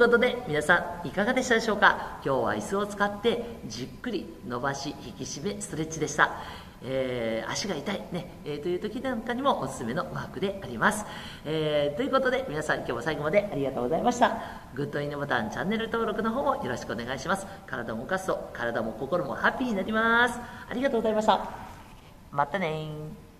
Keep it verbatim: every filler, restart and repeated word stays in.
ことで皆さんいかがでしたでしょうか。今日は椅子を使ってじっくり伸ばし引き締めストレッチでした。えー、足が痛い、ねえー、という時なんかにもおすすめのワークであります。えー、ということで皆さん今日も最後までありがとうございました。グッドいいねボタン、チャンネル登録の方もよろしくお願いします。体を動かすと体も心もハッピーになります。ありがとうございました。またねー。